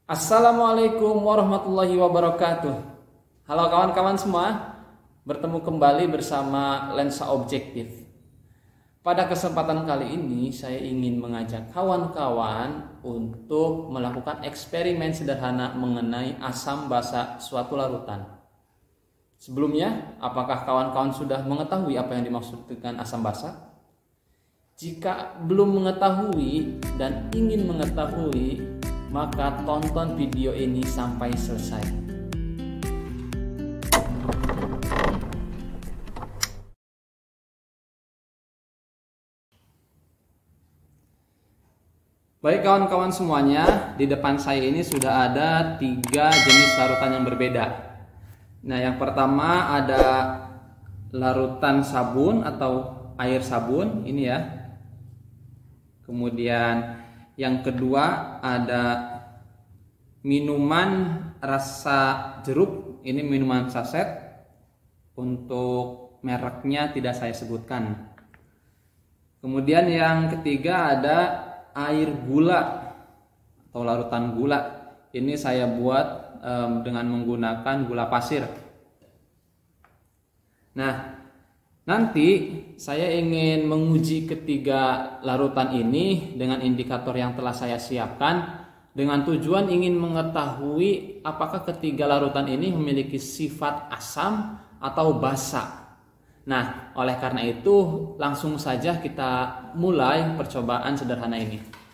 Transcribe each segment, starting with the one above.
Assalamualaikum warahmatullahi wabarakatuh. Halo kawan-kawan semua, bertemu kembali bersama Lensa Objektif. Pada kesempatan kali ini saya ingin mengajak kawan-kawan untuk melakukan eksperimen sederhana mengenai asam basa suatu larutan. Sebelumnya, apakah kawan-kawan sudah mengetahui apa yang dimaksud dengan asam basa? Jika belum mengetahui dan ingin mengetahui, maka tonton video ini sampai selesai. Baik kawan-kawan semuanya, di depan saya ini sudah ada 3 jenis larutan yang berbeda. Nah, yang pertama ada larutan sabun atau air sabun, ini ya. Kemudian yang kedua ada minuman rasa jeruk, ini minuman saset. Untuk mereknya tidak saya sebutkan. Kemudian yang ketiga ada air gula atau larutan gula. Ini saya buat dengan menggunakan gula pasir. Nah, nanti saya ingin menguji ketiga larutan ini dengan indikator yang telah saya siapkan dengan tujuan ingin mengetahui apakah ketiga larutan ini memiliki sifat asam atau basa. Nah, oleh karena itu langsung saja kita mulai percobaan sederhana ini.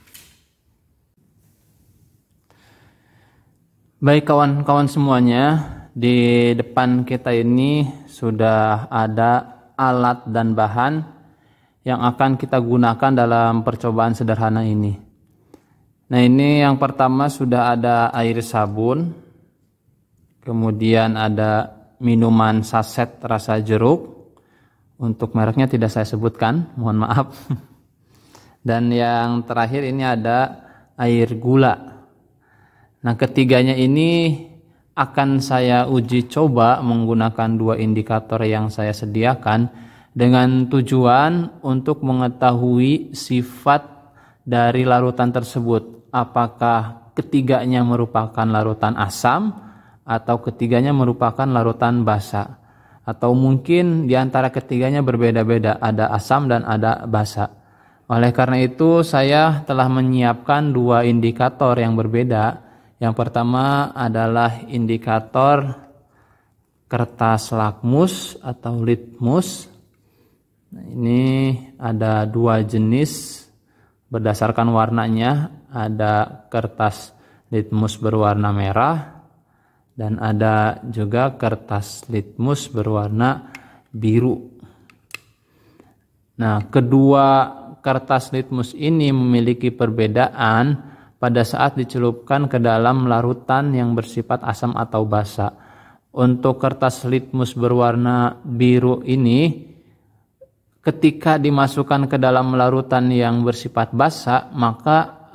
Baik kawan-kawan semuanya, di depan kita ini sudah ada alat dan bahan yang akan kita gunakan dalam percobaan sederhana ini. Nah, ini yang pertama sudah ada air sabun, kemudian ada minuman saset rasa jeruk, untuk mereknya tidak saya sebutkan, mohon maaf. Dan yang terakhir ini ada air gula. Nah, ketiganya ini akan saya uji coba menggunakan 2 indikator yang saya sediakan dengan tujuan untuk mengetahui sifat dari larutan tersebut. Apakah ketiganya merupakan larutan asam atau ketiganya merupakan larutan basa. Atau mungkin di antara ketiganya berbeda-beda, ada asam dan ada basa. Oleh karena itu saya telah menyiapkan 2 indikator yang berbeda. Yang pertama adalah indikator kertas lakmus atau litmus. Nah, ini ada 2 jenis berdasarkan warnanya. Ada kertas litmus berwarna merah dan ada juga kertas litmus berwarna biru. Nah, kedua kertas litmus ini memiliki perbedaan pada saat dicelupkan ke dalam larutan yang bersifat asam atau basa. Untuk kertas litmus berwarna biru ini, ketika dimasukkan ke dalam larutan yang bersifat basa, maka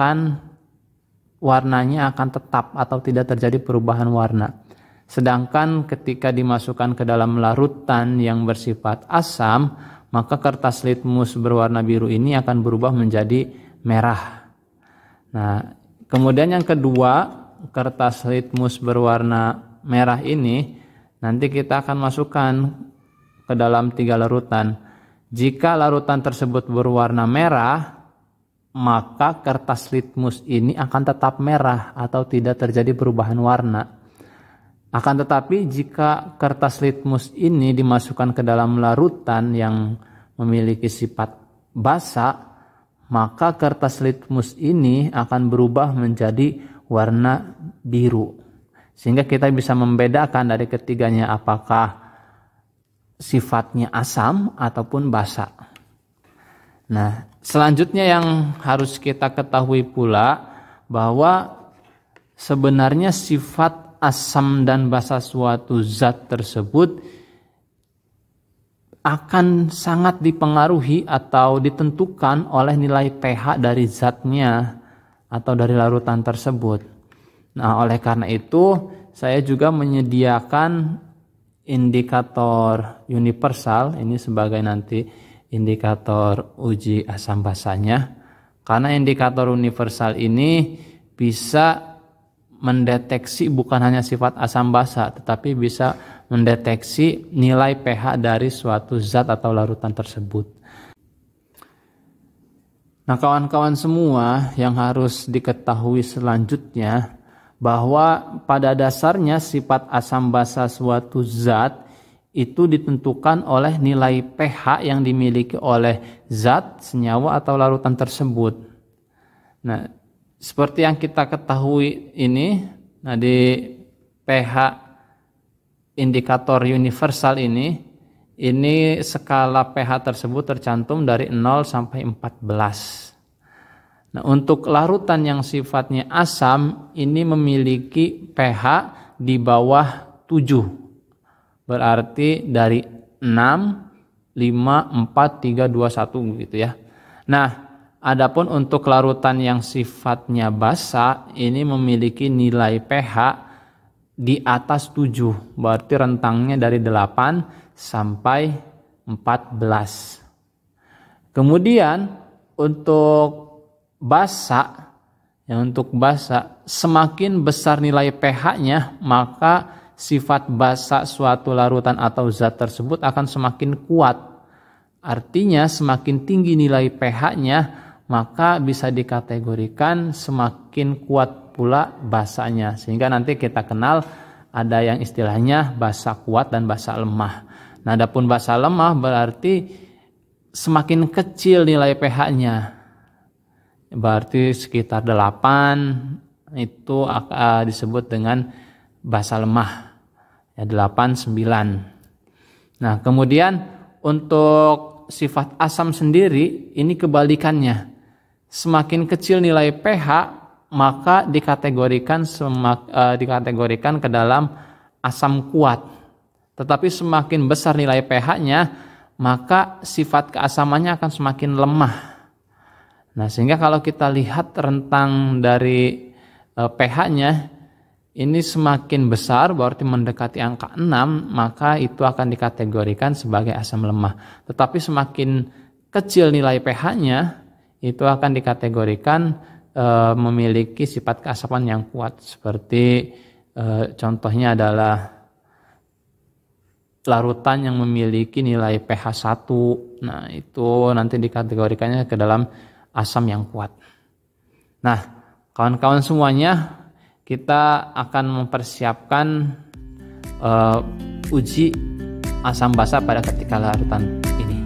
warnanya akan tetap atau tidak terjadi perubahan warna. Sedangkan ketika dimasukkan ke dalam larutan yang bersifat asam, maka kertas litmus berwarna biru ini akan berubah menjadi merah. Nah, kemudian yang kedua, kertas litmus berwarna merah ini nanti kita akan masukkan ke dalam 3 larutan. Jika larutan tersebut berwarna merah, maka kertas litmus ini akan tetap merah atau tidak terjadi perubahan warna. Akan tetapi jika kertas litmus ini dimasukkan ke dalam larutan yang memiliki sifat basa, maka kertas litmus ini akan berubah menjadi warna biru. Sehingga kita bisa membedakan dari ketiganya apakah sifatnya asam ataupun basa. Nah, selanjutnya yang harus kita ketahui pula bahwa sebenarnya sifat asam dan basa suatu zat tersebut akan sangat dipengaruhi atau ditentukan oleh nilai pH dari zatnya atau dari larutan tersebut. Nah, oleh karena itu saya juga menyediakan indikator universal, ini sebagai nanti indikator uji asam basanya. Karena indikator universal ini bisa mendeteksi bukan hanya sifat asam basa, tetapi bisa mendeteksi nilai pH dari suatu zat atau larutan tersebut. Nah, kawan-kawan semua, yang harus diketahui selanjutnya bahwa pada dasarnya sifat asam basa suatu zat itu ditentukan oleh nilai pH yang dimiliki oleh zat, senyawa atau larutan tersebut. Nah, seperti yang kita ketahui ini, nah di pH indikator universal ini skala pH tersebut tercantum dari 0 sampai 14. Nah, untuk larutan yang sifatnya asam ini memiliki pH di bawah 7. Berarti dari 6, 5, 4, 3, 2, 1 gitu ya. Nah, adapun untuk larutan yang sifatnya basa ini memiliki nilai pH di atas 7. Berarti rentangnya dari 8 sampai 14. Kemudian untuk basa, semakin besar nilai pH-nya, maka sifat basa suatu larutan atau zat tersebut akan semakin kuat. Artinya semakin tinggi nilai pH-nya, maka bisa dikategorikan semakin kuat pula basanya. Sehingga nanti kita kenal ada yang istilahnya basa kuat dan basa lemah. Nah, adapun basa lemah berarti semakin kecil nilai pH-nya. Berarti sekitar 8 itu disebut dengan basa lemah. Ya, 8, 9. Nah, kemudian untuk sifat asam sendiri ini kebalikannya. Semakin kecil nilai pH maka dikategorikan ke dalam asam kuat. Tetapi semakin besar nilai pH-nya, maka sifat keasamannya akan semakin lemah. Nah, sehingga kalau kita lihat rentang dari pH-nya, ini semakin besar, berarti mendekati angka 6, maka itu akan dikategorikan sebagai asam lemah. Tetapi semakin kecil nilai pH-nya, itu akan dikategorikan memiliki sifat keasaman yang kuat. Seperti contohnya adalah larutan yang memiliki nilai pH 1. Nah, itu nanti dikategorikannya ke dalam asam yang kuat. Nah, kawan-kawan semuanya, kita akan mempersiapkan uji asam basa pada ketika larutan ini.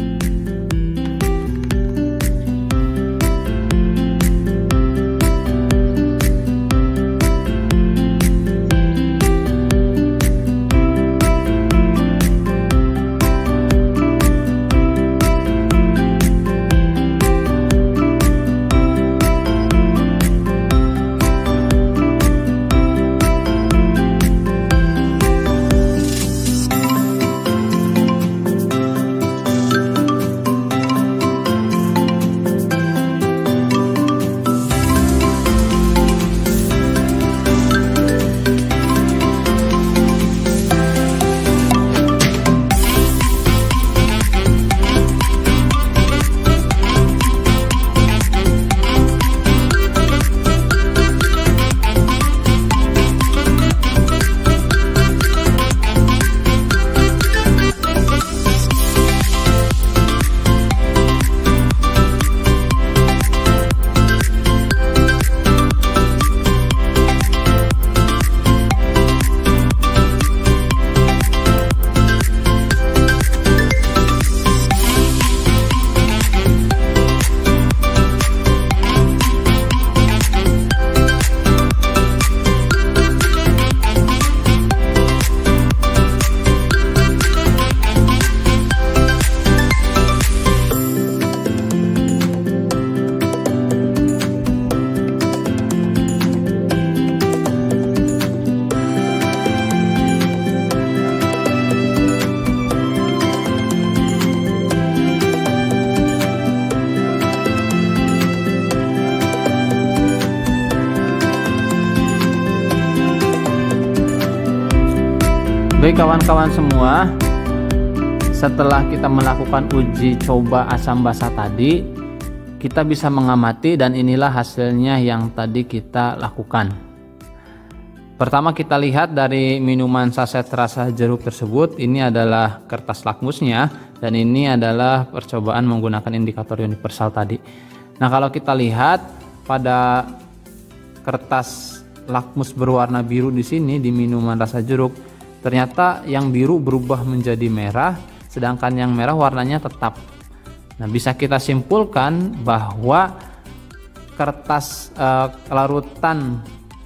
Baik kawan-kawan semua, setelah kita melakukan uji coba asam basa tadi, kita bisa mengamati dan inilah hasilnya yang tadi kita lakukan. Pertama kita lihat dari minuman saset rasa jeruk tersebut, ini adalah kertas lakmusnya dan ini adalah percobaan menggunakan indikator universal tadi. Nah, kalau kita lihat pada kertas lakmus berwarna biru di sini di minuman rasa jeruk, ternyata yang biru berubah menjadi merah, sedangkan yang merah warnanya tetap. Nah, bisa kita simpulkan bahwa kertas larutan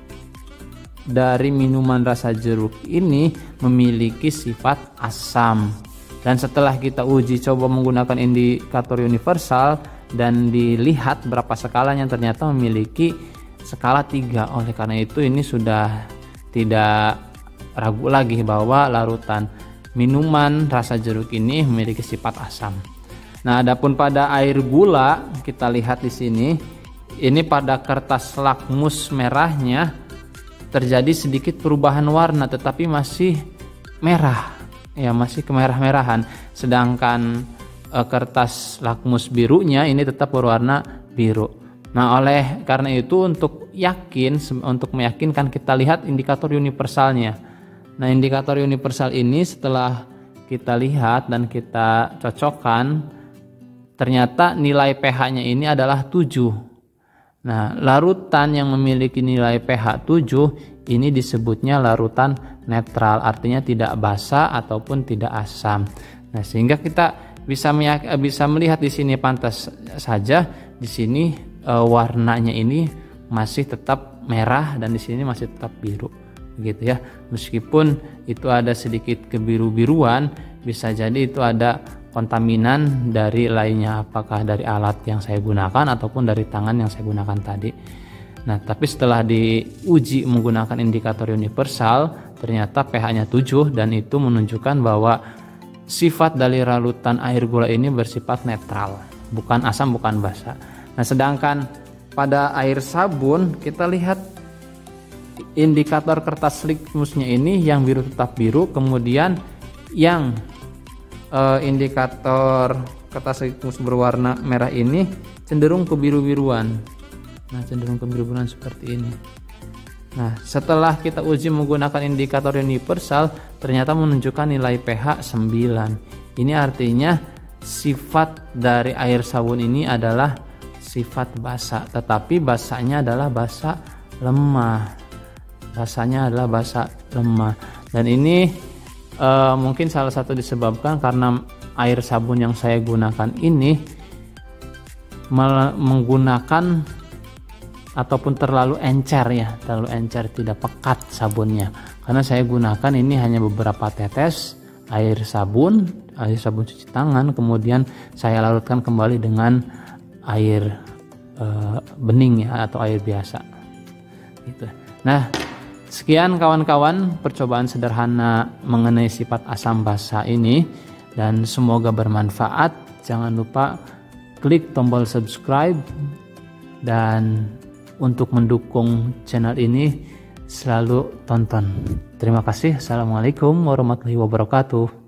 dari minuman rasa jeruk ini memiliki sifat asam. Dan setelah kita uji coba menggunakan indikator universal dan dilihat berapa skalanya, ternyata memiliki skala 3. Oleh karena itu ini sudah tidak ragu lagi bahwa larutan minuman rasa jeruk ini memiliki sifat asam. Nah, adapun pada air gula, kita lihat di sini, ini pada kertas lakmus merahnya terjadi sedikit perubahan warna, tetapi masih merah, ya masih kemerah-merahan. Sedangkan kertas lakmus birunya ini tetap berwarna biru. Nah, oleh karena itu untuk meyakinkan kita lihat indikator universalnya. Nah, indikator universal ini setelah kita lihat dan kita cocokkan, ternyata nilai pH-nya ini adalah 7. Nah, larutan yang memiliki nilai pH 7 ini disebutnya larutan netral, artinya tidak basa ataupun tidak asam. Nah, sehingga kita bisa melihat di sini pantas saja di sini warnanya ini masih tetap merah dan di sini masih tetap biru, begitu ya. Meskipun itu ada sedikit kebiru-biruan, bisa jadi itu ada kontaminan dari lainnya, apakah dari alat yang saya gunakan ataupun dari tangan yang saya gunakan tadi. Nah, tapi setelah diuji menggunakan indikator universal, ternyata pH-nya 7 dan itu menunjukkan bahwa sifat dari larutan air gula ini bersifat netral, bukan asam, bukan basa. Nah, sedangkan pada air sabun kita lihat indikator kertas lakmusnya ini yang biru tetap biru, kemudian yang indikator kertas lakmus berwarna merah ini cenderung kebiru-biruan. Nah, cenderung kebiru-biruan seperti ini. Nah, setelah kita uji menggunakan indikator universal, ternyata menunjukkan nilai pH 9. Ini artinya sifat dari air sabun ini adalah sifat basa, tetapi basanya adalah basa lemah. Basanya adalah basa lemah. Dan ini mungkin salah satu disebabkan karena air sabun yang saya gunakan ini menggunakan ataupun terlalu encer ya, terlalu encer, tidak pekat sabunnya. Karena saya gunakan ini hanya beberapa tetes air sabun cuci tangan, kemudian saya larutkan kembali dengan air bening ya, atau air biasa gitu. Nah, sekian kawan-kawan percobaan sederhana mengenai sifat asam basa ini, dan semoga bermanfaat. Jangan lupa klik tombol subscribe, dan untuk mendukung channel ini selalu tonton. Terima kasih. Assalamualaikum warahmatullahi wabarakatuh.